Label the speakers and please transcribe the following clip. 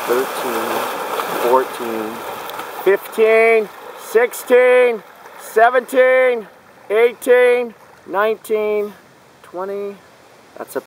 Speaker 1: 13, 14, 15, 16, 17, 18, 19, 20. That's a